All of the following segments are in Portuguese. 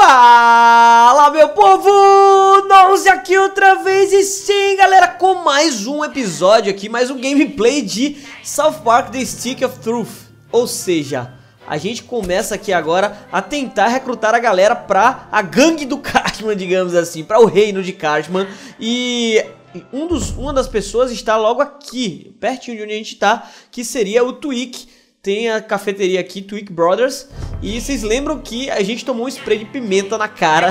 Fala, meu povo! Nós aqui outra vez e sim, galera, com mais um episódio aqui, mais um gameplay de South Park The Stick of Truth. Ou seja, a gente começa aqui agora a tentar recrutar a galera pra a gangue do Cartman, digamos assim, pra o reino de Cartman. E uma das pessoas está logo aqui, pertinho de onde a gente tá, que seria o Tweak. Tem a cafeteria aqui, Tweak Brothers. E vocês lembram que a gente tomou um spray de pimenta na cara.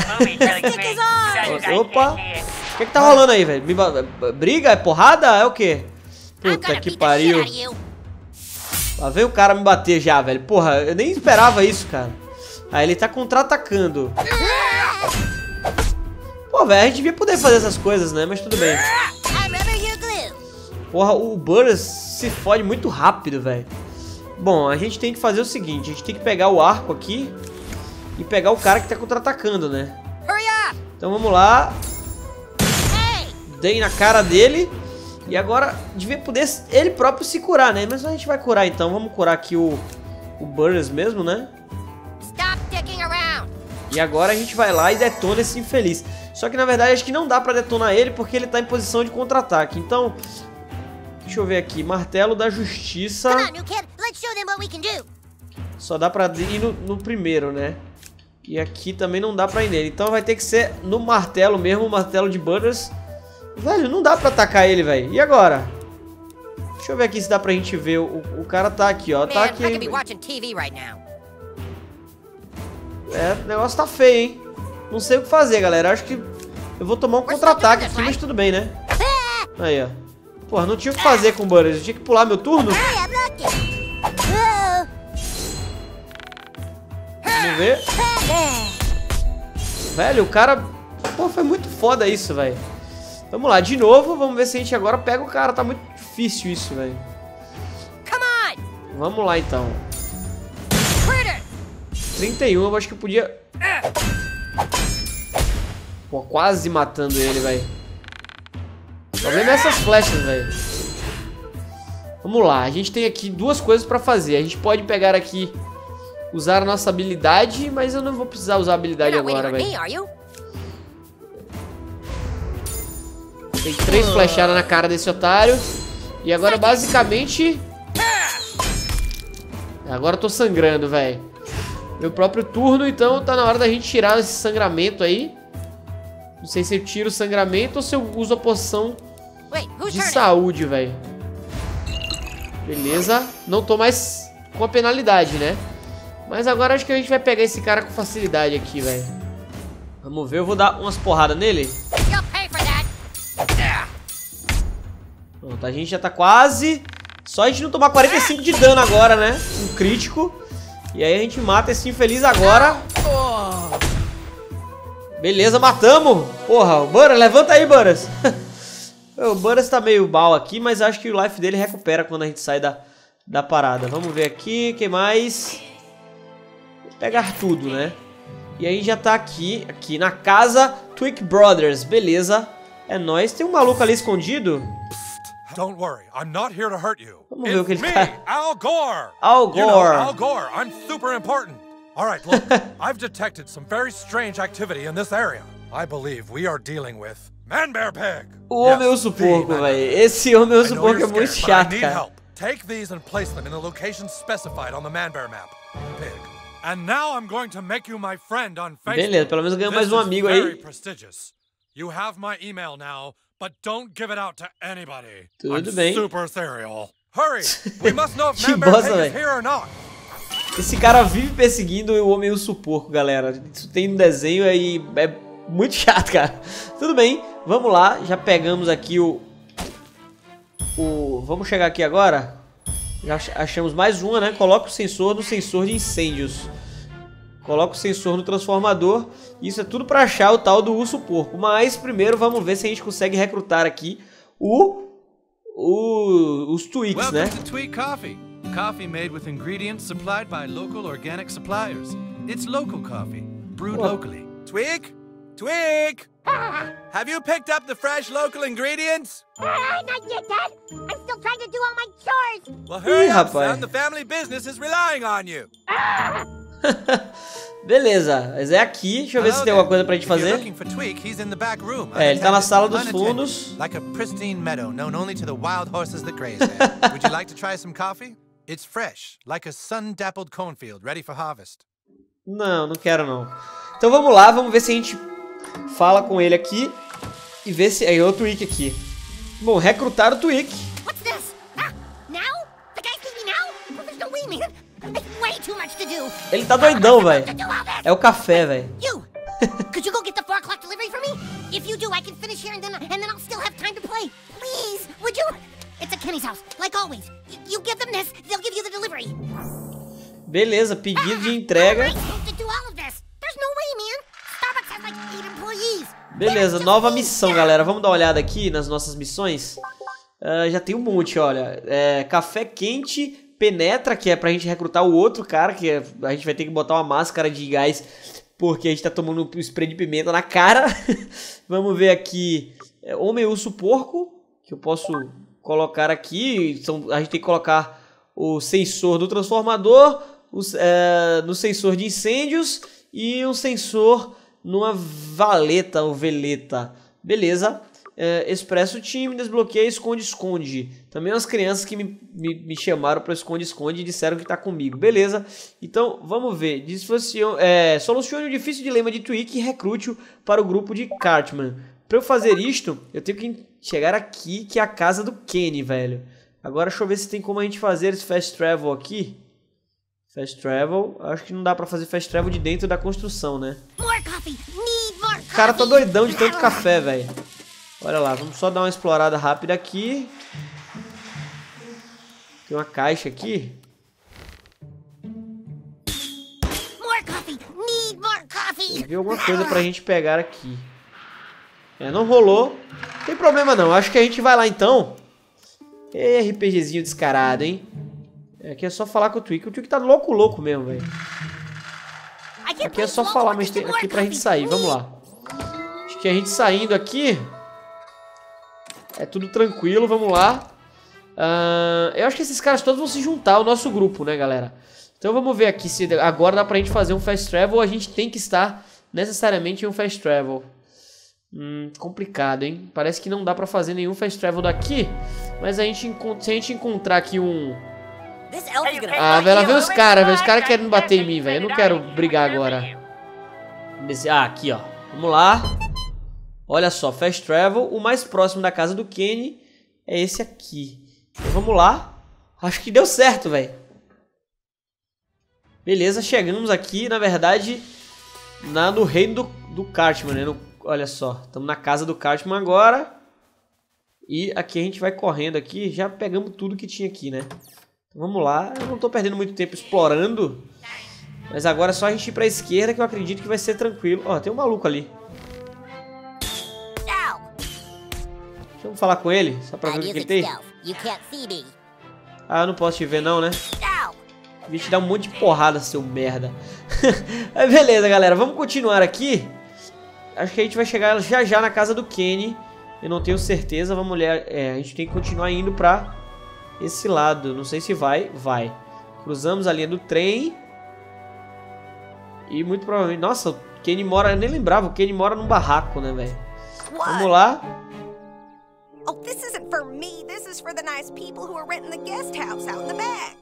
Opa! O que tá rolando aí, velho? Briga? É porrada? É o quê? Puta que pariu. Lá vem o cara me bater já, velho. Porra, eu nem esperava isso, cara. Aí ele tá contra-atacando. Pô, velho, a gente devia poder fazer essas coisas, né? Mas tudo bem. Porra, o Burrs se fode muito rápido, velho. Bom, a gente tem que fazer o seguinte, a gente tem que pegar o arco aqui e pegar o cara que tá contra-atacando, né? Então vamos lá. Dei na cara dele. E agora devia poder ele próprio se curar, né? Mas a gente vai curar então, vamos curar aqui o Burrs mesmo, né? E agora a gente vai lá e detona esse infeliz. Só que na verdade acho que não dá pra detonar ele porque ele tá em posição de contra-ataque. Então... deixa eu ver aqui, martelo da justiça. Só dá pra ir no primeiro, né? E aqui também não dá pra ir nele. Então vai ter que ser no martelo mesmo, o martelo de Butters. Velho, não dá pra atacar ele, velho. E agora? Deixa eu ver aqui se dá pra gente ver. O cara tá aqui, ó. Tá aqui. É, o negócio tá feio, hein? Não sei o que fazer, galera. Acho que eu vou tomar um contra-ataque aqui, mas tudo bem, né? Aí, ó. Porra, não tinha o que fazer com o Butters. Eu tinha que pular meu turno. Vamos ver. Velho, o cara... pô, foi muito foda isso, velho. Vamos lá, de novo. Vamos ver se a gente agora pega o cara. Tá muito difícil isso, velho. Vamos lá, então. 31, eu acho que eu podia... pô, quase matando ele, velho. O problema é essas flechas, velho. Vamos lá, a gente tem aqui duas coisas pra fazer. A gente pode pegar aqui, usar a nossa habilidade, mas eu não vou precisar usar a habilidade agora, velho. Tem 3 flechadas na cara desse otário. E agora basicamente... agora eu tô sangrando, velho. Meu próprio turno, então tá na hora da gente tirar esse sangramento aí. Não sei se eu tiro o sangramento ou se eu uso a poção de saúde, velho. Beleza. Não tô mais com a penalidade, né? Mas agora acho que a gente vai pegar esse cara com facilidade aqui, velho. Vamos ver, eu vou dar umas porradas nele. Pronto, a gente já tá quase. Só a gente não tomar 45 de dano agora, né? Um crítico. E aí a gente mata esse infeliz agora. Beleza, matamos. Porra, o Butters, levanta aí, Butters. O Butters tá meio mal aqui, mas acho que o life dele recupera quando a gente sai da parada. Vamos ver aqui, o que mais? Vou pegar tudo, né? E aí já tá aqui na casa Tweak Brothers, beleza. É nóis. Tem um maluco ali escondido. Don't worry, I'm not here to hurt you. Vamos ver o que ele It's tá. me, Al Gore. Al Gore. You know, Al Gore, I'm super important. All right, look, I've detected some very strange activity in this area. I believe we are dealing with Man-Bear Pig. O Homem Urso Porco, velho. Esse Homem Urso Porco é muito chato, cara. Take these and place them in the location specified on the Man-Bear map. Pig. And now I'm going to make you my friend on Facebook. Beleza, pelo menos ganhou mais um amigo aí. You have my email now, but don't give it out to anybody. Tudo bem. Super serial. Hurry. We must know if Que Man-Bear bosta, Pig is velho. here or not. Esse cara vive perseguindo o Homem Urso Porco, galera. Isso tem no desenho aí, é muito chato, cara. Tudo bem, vamos lá. Já pegamos aqui vamos chegar aqui agora. Já achamos mais uma, né? Coloca o sensor no sensor de incêndios. Coloca o sensor no transformador. Isso é tudo pra achar o tal do Urso Porco. Mas primeiro vamos ver se a gente consegue recrutar aqui os Tweaks, né? Welcome to Tweak Coffee. Coffee made with ingredients supplied by local organic suppliers. It's local coffee, brewed locally. Tweak? Tweak! Have you picked up the fresh local ingredients? Not yet, Dad. I'm still trying to do all my chores. Well, hurry up, rapaz. son. The family business is relying on you. Beleza, mas é aqui. Deixa eu ver se tem alguma coisa pra gente fazer. É, ele tá na sala dos fundos. Like a pristine meadow known only to the wild horses that graze there. Would you like to try some coffee? It's fresh, like a sun-dappled cornfield, ready for harvest. Não, não quero não. Então vamos lá, vamos ver se a gente fala com ele aqui e ver se... Aí, o Tweak aqui. Bom, recrutar o Tweak. What's this? Now? The guy's leaving now? Well, there's no way, man. It's way too much to do. Ele tá doidão, velho. É o café, velho. You! Could you go get the 4 o'clock delivery for me? If you do, I can finish here and then I'll still have time to play. Please, would you? It's at Kenny's house, like always. You give them this, they'll give you the delivery. Beleza, pedido de entrega. Beleza, nova missão, galera. Vamos dar uma olhada aqui nas nossas missões. Já tem um monte, olha. Café quente penetra, que é pra gente recrutar o outro cara, que a gente vai ter que botar uma máscara de gás, porque a gente tá tomando um spray de pimenta na cara. Vamos ver aqui. Homem urso porco, que eu posso colocar aqui. A gente tem que colocar o sensor do transformador, no sensor de incêndios e um sensor numa valeta ou veleta. Beleza. Expresso time, desbloqueia, esconde-esconde. Também umas crianças que me chamaram para esconde-esconde e disseram que tá comigo. Beleza. Então, vamos ver. Solucione o difícil dilema de Tweak e recrute-o para o grupo de Cartman. Para eu fazer isto, eu tenho que chegar aqui, que é a casa do Kenny, velho. Agora, deixa eu ver se tem como a gente fazer esse fast travel aqui. Fast travel. Acho que não dá pra fazer fast travel de dentro da construção, né? O cara tá doidão de tanto café, velho. Olha lá, vamos só dar uma explorada rápida aqui. Tem uma caixa aqui. Tem alguma coisa pra gente pegar aqui. Não rolou. Não tem problema não. Acho que a gente vai lá então. RPGzinho descarado, hein? Aqui é só falar com o Tweak. O Tweak tá louco mesmo, velho. Aqui é só falar, mas tem aqui pra gente sair. Vamos lá. Acho que a gente saindo aqui é tudo tranquilo. Vamos lá. Eu acho que esses caras todos vão se juntar ao nosso grupo, né, galera? Então vamos ver aqui se agora dá pra gente fazer um fast travel ou a gente tem que estar necessariamente em um fast travel. Complicado, hein? Parece que não dá pra fazer nenhum fast travel daqui. Mas se a gente encontrar aqui um... velho, vê os caras, velho. Os caras querem bater em mim, velho. Eu não quero brigar agora. Aqui, ó. Vamos lá. Olha só, fast travel. O mais próximo da casa do Kenny é esse aqui. Então vamos lá. Acho que deu certo, velho. Beleza, chegamos aqui, na verdade, no reino do Cartman, né? Olha só, estamos na casa do Cartman agora. E aqui a gente vai correndo aqui. Já pegamos tudo que tinha aqui, né? Então vamos lá. Eu não tô perdendo muito tempo explorando. Mas agora é só a gente ir pra esquerda, que eu acredito que vai ser tranquilo. Ó, tem um maluco ali. Deixa eu falar com ele, só pra ver o que ele tem. Eu não posso te ver não, né? Vim te dar um monte de porrada, seu merda. Mas beleza, galera. Vamos continuar aqui. Acho que a gente vai chegar já na casa do Kenny. Eu não tenho certeza. Vamos olhar. A gente tem que continuar indo pra esse lado. Não sei se vai. Vai. Cruzamos a linha do trem. E muito provavelmente... Nossa, o Kenny mora... Eu nem lembrava. O Kenny mora num barraco, né, velho? Vamos lá. Oh, this isn't for me. This is for the nice people who are renting the guest house out in the back.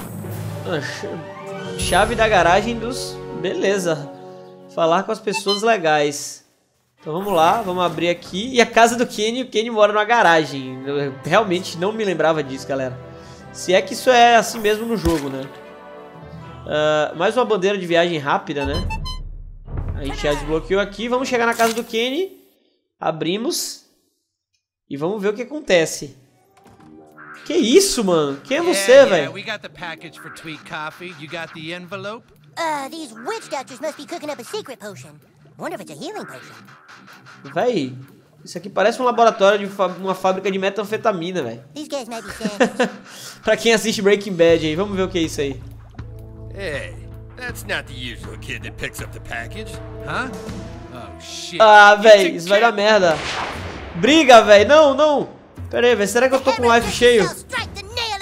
Chave da garagem dos... Beleza. Falar com as pessoas legais. Então vamos lá, vamos abrir aqui. E a casa do Kenny, o Kenny mora numa garagem. Eu realmente não me lembrava disso, galera. Se é que isso é assim mesmo no jogo, né? Mais uma bandeira de viagem rápida, né? A gente já desbloqueou aqui. Vamos chegar na casa do Kenny. Abrimos. E vamos ver o que acontece. Que isso, mano? Quem é você, velho? We got the package for Tweak Coffee. You got the envelope? These witch doctors must be cooking up a secret potion. Wonder if it's a healing potion. Véi, isso aqui parece um laboratório de uma fábrica de metanfetamina, velho. These guys might be scientists. Pra quem assiste Breaking Bad aí, vamos ver o que é isso aí. Hey, that's not the usual kid that picks up the package. Huh? Oh, shit. Véi, isso vai dar merda. Briga, véi. Não, não. Pera aí, velho. Será que eu tô com o life cheio?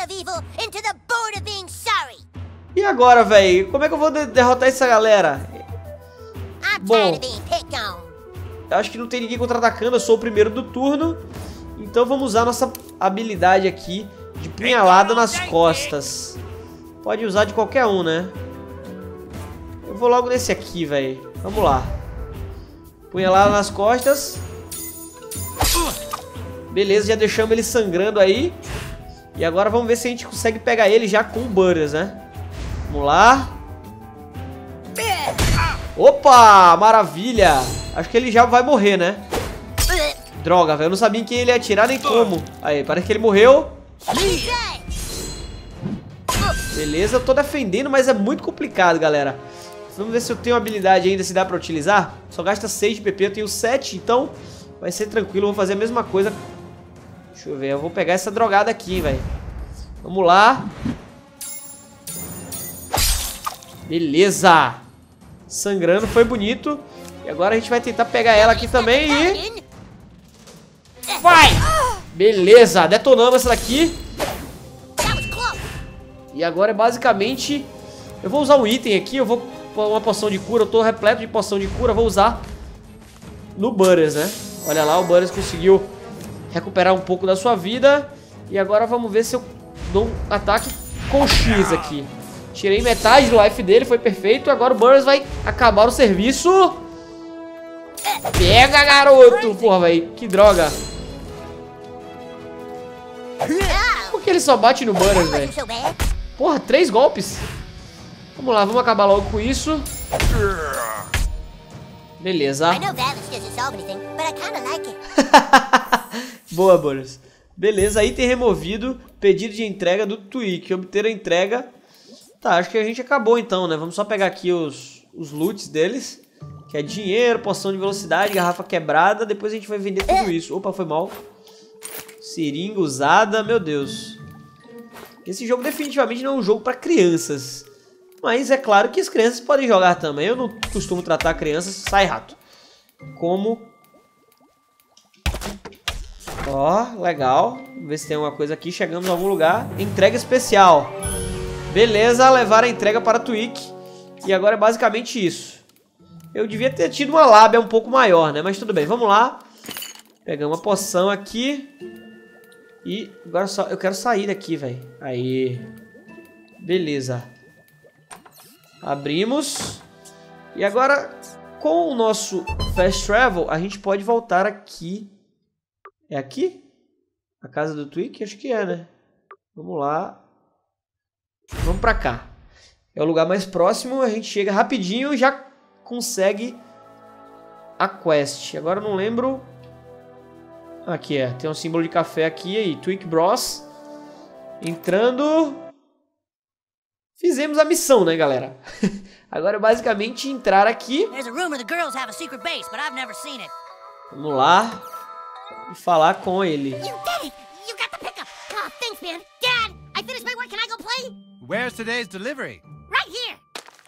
E agora, velho? Como é que eu vou derrotar essa galera? Bom, eu acho que não tem ninguém contra-atacando, eu sou o primeiro do turno. Então vamos usar nossa habilidade aqui de punhalada nas costas. Pode usar de qualquer um, né? Eu vou logo nesse aqui, velho. Vamos lá. Punhalada nas costas. Beleza, já deixamos ele sangrando aí. E agora vamos ver se a gente consegue pegar ele já com o Butters, né? Vamos lá. Opa, maravilha. Acho que ele já vai morrer, né? Droga, velho, eu não sabia em quem ele ia atirar nem como. Aí, parece que ele morreu. Beleza, eu tô defendendo, mas é muito complicado, galera. Vamos ver se eu tenho habilidade ainda, se dá pra utilizar. Só gasta 6 de PP, eu tenho 7, então vai ser tranquilo. Eu vou fazer a mesma coisa. Deixa eu ver, eu vou pegar essa drogada aqui, velho. Vamos lá. Beleza. Sangrando, foi bonito. E agora a gente vai tentar pegar ela aqui também e... vai! Beleza, detonamos essa daqui. E agora é basicamente... eu vou usar um item aqui, eu vou pôr uma poção de cura. Eu tô repleto de poção de cura, vou usar no Butters, né? Olha lá, o Butters conseguiu recuperar um pouco da sua vida. E agora vamos ver se eu dou um ataque com X aqui. Tirei metade do life dele, foi perfeito. Agora o Butters vai acabar o serviço. Pega, garoto! Porra, velho, que droga. Por que ele só bate no Butters, velho? Porra, 3 golpes. Vamos lá, vamos acabar logo com isso. Beleza. Boa, Butters. Beleza, item removido. Pedido de entrega do Tweak. Obter a entrega. Tá, acho que a gente acabou então, né? Vamos só pegar aqui os loots deles. Que é dinheiro, poção de velocidade, garrafa quebrada. Depois a gente vai vender tudo isso. Opa, foi mal. Seringa usada, meu Deus. Esse jogo definitivamente não é um jogo para crianças. Mas é claro que as crianças podem jogar também. Eu não costumo tratar crianças, sai rato. Como... ó, legal. Vamos ver se tem alguma coisa aqui. Chegamos a algum lugar. Entrega especial. Beleza, levar a entrega para Tweak. E agora é basicamente isso. Eu devia ter tido uma lábia um pouco maior, né? Mas tudo bem, vamos lá. Pegamos uma poção aqui. E agora só eu quero sair daqui, velho. Aí. Beleza. Abrimos. E agora, com o nosso Fast Travel, a gente pode voltar aqui. É aqui? A casa do Tweak? Acho que é, né? Vamos lá. Vamos pra cá. É o lugar mais próximo. A gente chega rapidinho e já consegue a quest. Agora eu não lembro... aqui é. Tem um símbolo de café aqui. Aí, Tweak Bros. Entrando... fizemos a missão, né, galera? Agora é basicamente entrar aqui. Vamos lá. E falar com ele. Where's today's delivery? Right here.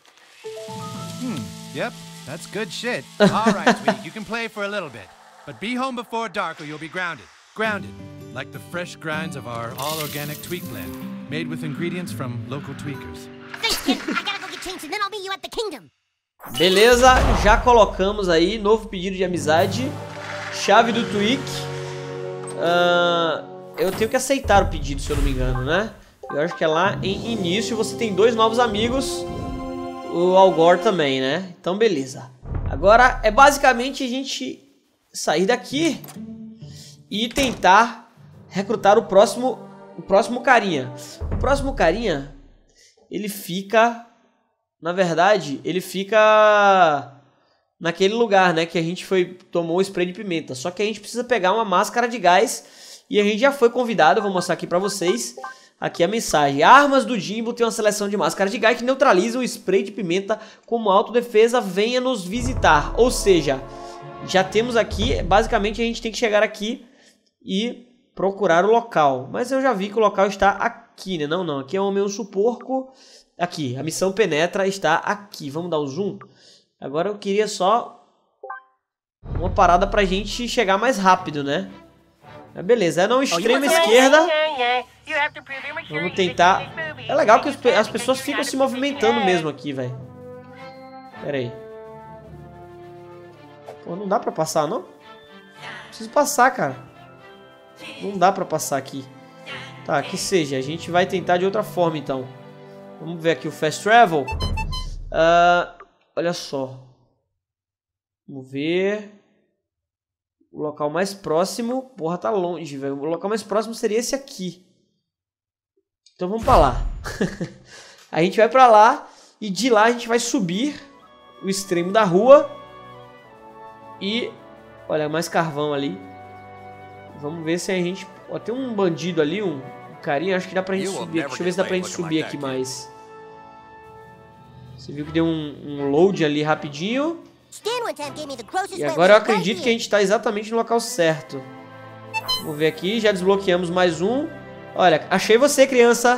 Yep, that's good shit. All right, Tweak, you can play for a little bit. But be home before dark or you'll be grounded. Grounded, like the fresh grinds of our all-organic Tweak blend, made with ingredients from local tweakers. Thanks, kid. I gotta go get changed and then I'll meet you at the kingdom. Beleza, já colocamos aí novo pedido de amizade. Chave do Tweak. Eu tenho que aceitar o pedido, se eu não me engano, né? Eu acho que é lá em início. Você tem 2 novos amigos. O Algor também, né? Então beleza. Agora é basicamente a gente sair daqui e tentar recrutar o próximo carinha. O próximo carinha, ele fica... na verdade, ele fica naquele lugar, né? Que a gente tomou o spray de pimenta. Só que a gente precisa pegar uma máscara de gás. E a gente já foi convidado, eu vou mostrar aqui pra vocês. Aqui a mensagem. Armas do Jimbo tem uma seleção de máscara de gás que neutraliza o spray de pimenta como autodefesa. Venha nos visitar. Ou seja, já temos aqui, basicamente a gente tem que chegar aqui e procurar o local. Mas eu já vi que o local está aqui, né? Não, aqui é o Homem Urso Porco. Aqui, a missão penetra está aqui. Vamos dar um zoom? Agora eu queria só uma parada pra gente chegar mais rápido, né? Mas beleza, é na extrema esquerda. Vamos tentar. É legal que as pessoas ficam se movimentando mesmo aqui, velho. Pera aí. Pô, não dá pra passar, não? Preciso passar, cara. Não dá pra passar aqui. Tá, que seja. A gente vai tentar de outra forma, então. Vamos ver aqui o Fast Travel. Olha só. Vamos ver. O local mais próximo... Porra, tá longe, velho. O local mais próximo seria esse aqui. Então vamos pra lá. A gente vai pra lá. E de lá a gente vai subir o extremo da rua. E... Olha, mais carvão ali. Vamos ver se a gente... Ó, tem um bandido ali, um carinha. Acho que dá pra gente subir. Deixa eu ver se dá pra gente subir aqui mais. Você viu que deu um load ali rapidinho. E agora eu acredito que a gente tá exatamente no local certo. Vamos ver aqui. Já desbloqueamos mais um. Olha, achei você, criança.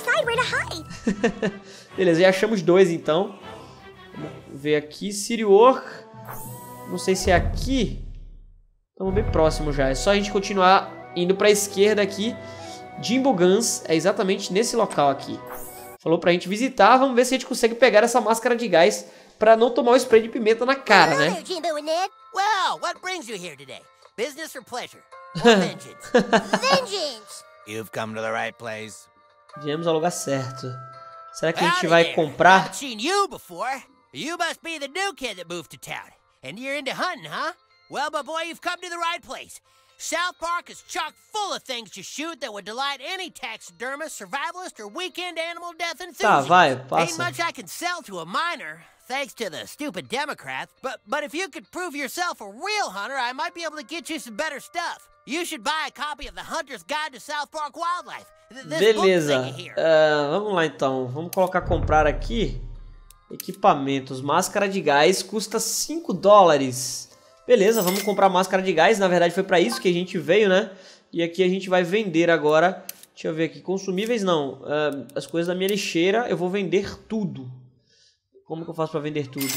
Beleza, já achamos dois, então. Vamos ver aqui. City Work. Não sei se é aqui. Estamos bem próximo já. É só a gente continuar indo pra esquerda aqui. Jimbo Guns é exatamente nesse local aqui. Falou pra gente visitar. Vamos ver se a gente consegue pegar essa máscara de gás pra não tomar o spray de pimenta na cara, né? Well, what brings you here today? Business or pleasure? Or vengeance? Vengeance! You've come to the right place. Viemos ao lugar certo. Será que a gente vai comprar? I've seen you before. You must be the new kid that moved to town. And you're into hunting, huh? Well, my boy, you've come to the right place. South Park is chock full of things to shoot that would delight any taxidermist, survivalist, or weekend animal death enthusiast. Tá, vai, Ain't passa. much I can sell to a minor, thanks to the stupid Democrats. But if you could prove yourself a real hunter, I might be able to get you some better stuff. You should buy a copy of The Hunter's Guide to South Park Wildlife. Beleza. Vamos lá, então. Vamos colocar comprar aqui. Equipamentos. Máscara de gás custa 5 dólares. Beleza, vamos comprar máscara de gás. Na verdade foi pra isso que a gente veio, né? E aqui a gente vai vender agora. Deixa eu ver aqui. Consumíveis não. As coisas da minha lixeira eu vou vender tudo. Como que eu faço pra vender tudo?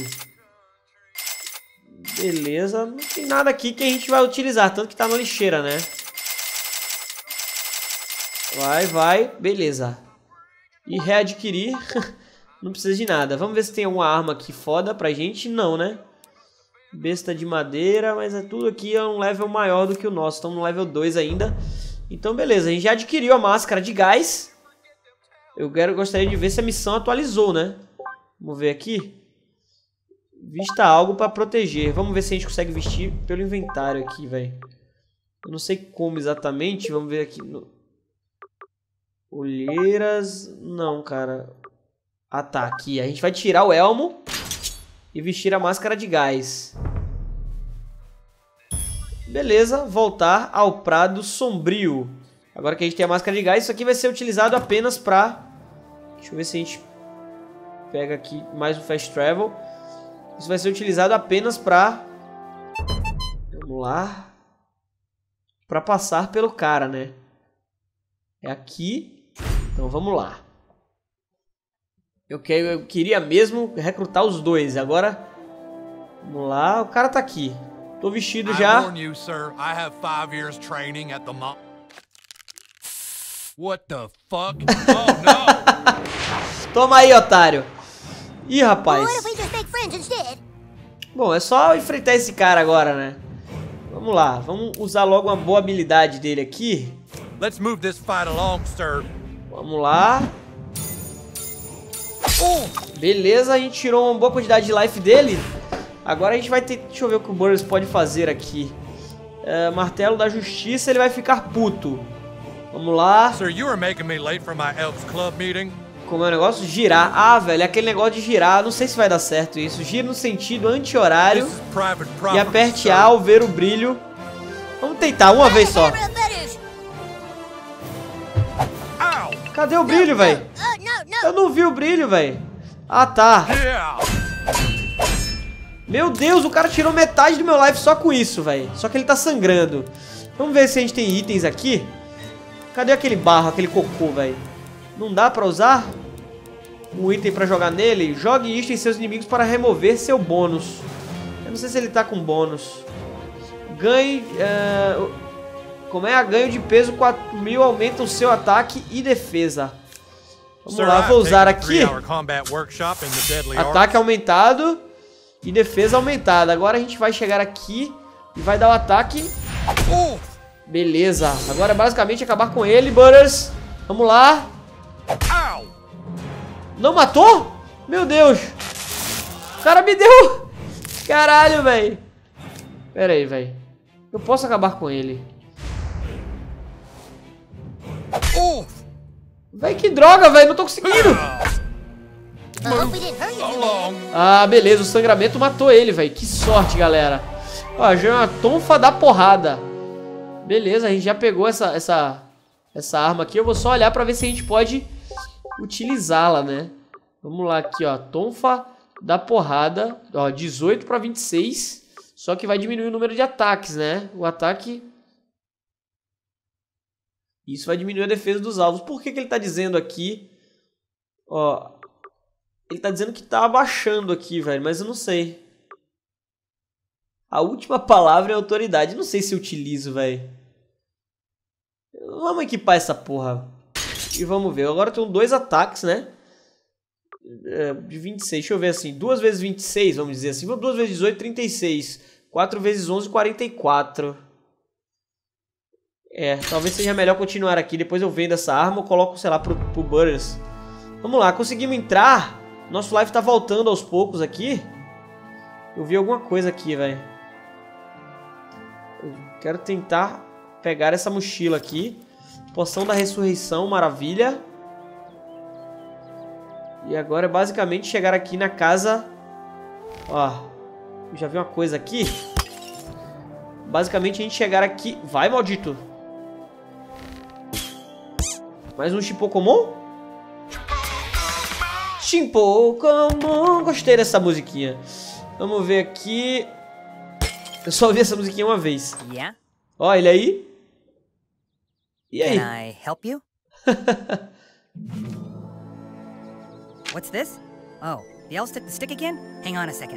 Beleza. Não tem nada aqui que a gente vai utilizar. Tanto que tá na lixeira, né? Vai. Beleza. E readquirir. Não precisa de nada. Vamos ver se tem alguma arma aqui foda pra gente. Não, né? Besta de madeira, mas é tudo aqui é um level maior do que o nosso. Estamos no level 2 ainda. Então, beleza. A gente já adquiriu a máscara de gás. Gostaria de ver se a missão atualizou, né? Vamos ver aqui. Vista algo para proteger. Vamos ver se a gente consegue vestir pelo inventário aqui, velho. Eu não sei como exatamente. Vamos ver aqui. Olheiras. Não, cara. Ah, tá. Aqui. A gente vai tirar o elmo e vestir a máscara de gás. Beleza, voltar ao Prado Sombrio. Agora que a gente tem a máscara de gás, isso aqui vai ser utilizado apenas pra... Deixa eu ver se a gente pega aqui mais um Fast Travel. Isso vai ser utilizado apenas pra... Vamos lá. Pra passar pelo cara, né? É aqui. Então vamos lá. Eu queria mesmo recrutar os dois. Agora, vamos lá. O cara tá aqui. Tô vestido já. You, sir. I have 5 years training at the What the fuck? Oh, no. Toma aí, otário. Ih, rapaz. Bom, é só enfrentar esse cara agora, né? Vamos lá. Vamos usar logo uma boa habilidade dele aqui. Let's move this fight along, sir. Vamos lá. Beleza, a gente tirou uma boa quantidade de life dele. Agora a gente vai ter... Deixa eu ver o que o Burns pode fazer aqui. Martelo da Justiça, ele vai ficar puto. Vamos lá. Sir, you are making me late for my Elks Club meeting. Como é o negócio? Girar. Ah, velho, é aquele negócio de girar. Não sei se vai dar certo isso. Gira no sentido anti-horário. E aperte A ao ver o brilho. Vamos tentar uma vez só. Cadê o brilho, velho? Eu não vi o brilho, velho. Ah, tá. Meu Deus, o cara tirou metade do meu life só com isso, velho. Só que ele tá sangrando. Vamos ver se a gente tem itens aqui. Cadê aquele barro, aquele cocô, velho? Não dá pra usar um item pra jogar nele? Jogue isto em seus inimigos para remover seu bônus. Eu não sei se ele tá com bônus. Ganhe... Como é? A ganho de peso 4.000 aumenta o seu ataque e defesa. Vamos lá, vou usar aqui. Ataque aumentado. e defesa aumentada. Agora a gente vai chegar aqui e vai dar o ataque. Beleza. Agora é basicamente acabar com ele, Butters. Vamos lá. Não matou? Meu Deus. O cara me deu. Caralho, velho. Pera aí, velho. Eu posso acabar com ele. Véi, que droga, velho. Não tô conseguindo. Ah, beleza. O sangramento matou ele, velho. Que sorte, galera. Ó, já é uma tonfa da porrada. Beleza, a gente já pegou essa arma aqui. Eu vou só olhar pra ver se a gente pode utilizá-la, né? Vamos lá aqui, ó. Tonfa da porrada. Ó, 18 pra 26. Só que vai diminuir o número de ataques, né? O ataque... Isso vai diminuir a defesa dos alvos. Por que ele tá dizendo aqui? Ó... Ele tá dizendo que tá abaixando aqui, velho. Mas eu não sei. A última palavra é autoridade. Não sei se eu utilizo, velho. Vamos equipar essa porra. E vamos ver. Agora eu tenho 2 ataques, né? De 26. Deixa eu ver assim. 2 vezes 26, vamos dizer assim. 2 vezes 18, 36. 4 vezes 11, 44. Talvez seja melhor continuar aqui. Depois eu vendo essa arma ou coloco, sei lá, pro Butters. Vamos lá. Conseguimos entrar. Nosso live tá voltando aos poucos aqui. Eu vi alguma coisa aqui, velho. Eu quero tentar pegar essa mochila aqui. Poção da ressurreição, maravilha. E agora é basicamente chegar aqui na casa. Ó, eu já vi uma coisa aqui. Basicamente a gente chegar aqui. Vai, maldito. Mais um Chipocomon? Chipocomon. Gostei dessa musiquinha. Vamos ver aqui. Eu só ouvi essa musiquinha uma vez. Yeah? Ó, ele aí. E aí? Can I help you? What's this? Oh, the elves took the stick again? Hang on a second.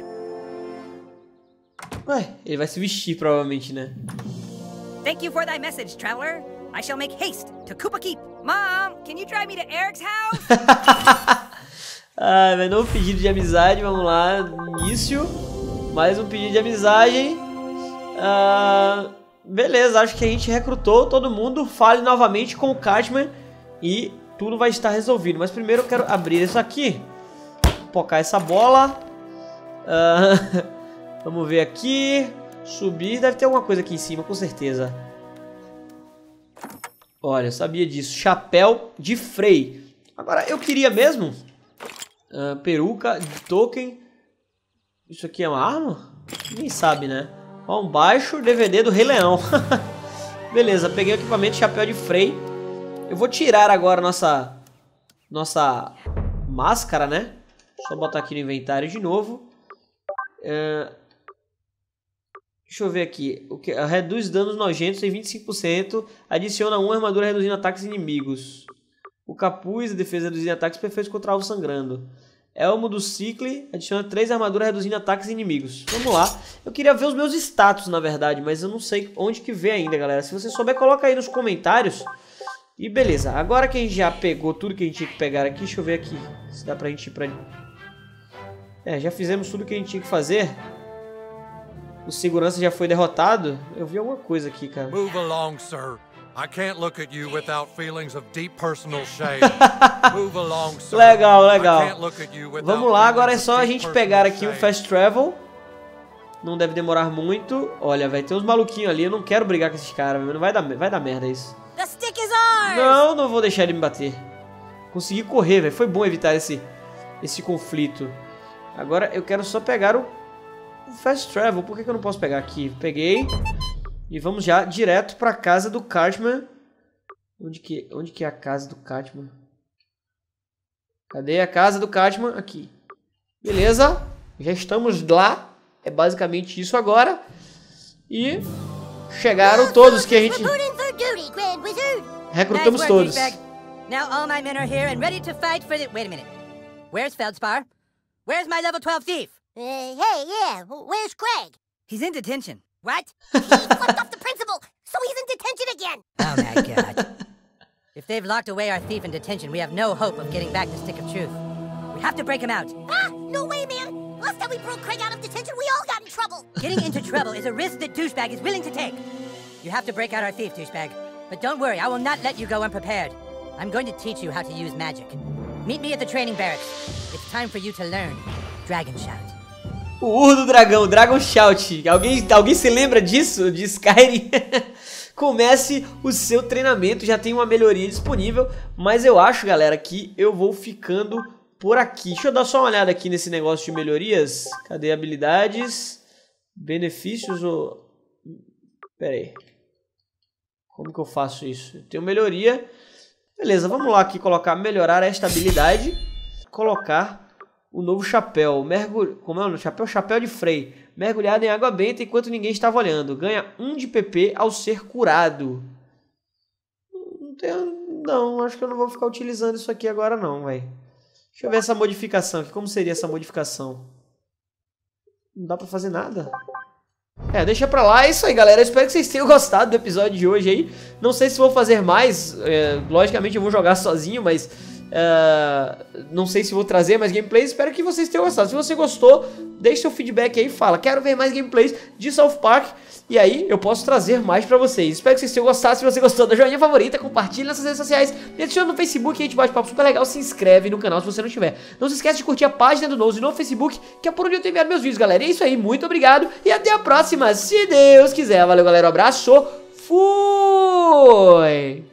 Ué, ele vai se vestir provavelmente, né? Thank you for thy message, traveler. I shall make haste to Koopa Keep. Mom, can you drive me to Eric's house? Ah, mas novo pedido de amizade, vamos lá, início. Mais um pedido de amizade. Beleza, acho que a gente recrutou todo mundo. Fale novamente com o Cartman e tudo vai estar resolvido. Mas primeiro eu quero abrir isso aqui. Pocar essa bola. Vamos ver aqui. Subir, deve ter alguma coisa aqui em cima, com certeza. Olha, eu sabia disso. Chapéu de Frey. Agora, eu queria mesmo... peruca de token. Isso aqui é uma arma? Ninguém sabe, né? Ó, um baixo DVD do Rei Leão. Beleza, peguei o equipamento chapéu de Frey. Eu vou tirar agora nossa máscara, né? Só botar aqui no inventário de novo. Deixa eu ver aqui. Reduz danos nojentos em 25%. Adiciona 1 armadura reduzindo ataques inimigos. O capuz, a defesa reduzindo ataques perfeitos contra alvo sangrando. Elmo do Cicle, adiciona 3 armaduras reduzindo ataques inimigos. Vamos lá. Eu queria ver os meus status, na verdade, mas eu não sei onde que vê ainda, galera. Se você souber, coloca aí nos comentários. E beleza. Agora que a gente já pegou tudo que a gente tinha que pegar aqui, deixa eu ver aqui. Se dá pra gente ir pra... já fizemos tudo que a gente tinha que fazer. O segurança já foi derrotado. Eu vi alguma coisa aqui, cara. Move along, sir. I can't look at you without feelings of deep personal shame. Move along, sir. Legal, legal. I can't look at you without Vamos lá, agora é feelings só of a deep gente pegar aqui personal um shame. fast travel. Não deve demorar muito. Olha, vai ter uns maluquinhos ali. Eu não quero brigar com esses caras, não vai dar merda isso. The stick is ours! Não, não vou deixar ele me bater. Consegui correr, velho. Foi bom evitar esse conflito. Agora eu quero só pegar o fast travel. Por que eu não posso pegar aqui? Peguei. E vamos já direto pra casa do Cartman. Onde que é a casa do Cartman? Cadê a casa do Cartman? Aqui. Beleza. Já estamos lá. É basicamente isso agora. E chegaram todos que a gente... Recrutamos Nice work, todos. douchebag. Now all my men are here and ready to fight for the... Wait a minute. Where's Feldspar? Where's my level 12 thief? Hey, yeah, where's Craig? He's in detention. What? He flipped off the principal, so he's in detention again! Oh my god. If they've locked away our thief in detention, we have no hope of getting back the Stick of Truth. We have to break him out. Ah, no way, man! Last time we broke Craig out of detention, we all got in trouble. Getting into trouble is a risk that Douchebag is willing to take. You have to break out our thief, Douchebag. But don't worry, I will not let you go unprepared. I'm going to teach you how to use magic. Meet me at the training barracks. It's time for you to learn Dragon Shout. O urro do dragão, Dragon Shout. Alguém se lembra disso? De Skyrim? Comece o seu treinamento, já tem uma melhoria disponível. Mas eu acho, galera, que eu vou ficando por aqui. Deixa eu dar só uma olhada aqui nesse negócio de melhorias. Cadê habilidades? Benefícios ou... Pera aí. Como que eu faço isso? Eu tenho melhoria. Beleza, vamos lá aqui colocar melhorar esta habilidade. Colocar o novo chapéu. Como é o chapéu? Chapéu de Frey. Mergulhado em água benta enquanto ninguém estava olhando. Ganha 1 de PP ao ser curado. Não, acho que eu não vou ficar utilizando isso aqui agora não, velho. Deixa eu ver essa modificação aqui. Como seria essa modificação? Não dá pra fazer nada. Deixa pra lá. É isso aí, galera. Eu espero que vocês tenham gostado do episódio de hoje aí. Não sei se vou fazer mais. Logicamente eu vou jogar sozinho, mas... não sei se vou trazer mais gameplays. Espero que vocês tenham gostado. Se você gostou, deixe seu feedback aí. Fala, quero ver mais gameplays de South Park. E aí eu posso trazer mais pra vocês. Espero que vocês tenham gostado. Se você gostou, da joinha favorita, compartilhe nas redes sociais. Me adiciona no Facebook, a gente bate papo super legal. Se inscreve no canal se você não tiver. Não se esquece de curtir a página do Nose no Facebook, que é por onde eu tenho enviado meus vídeos, galera. É isso aí, muito obrigado e até a próxima, se Deus quiser. Valeu, galera, um abraço. Fui!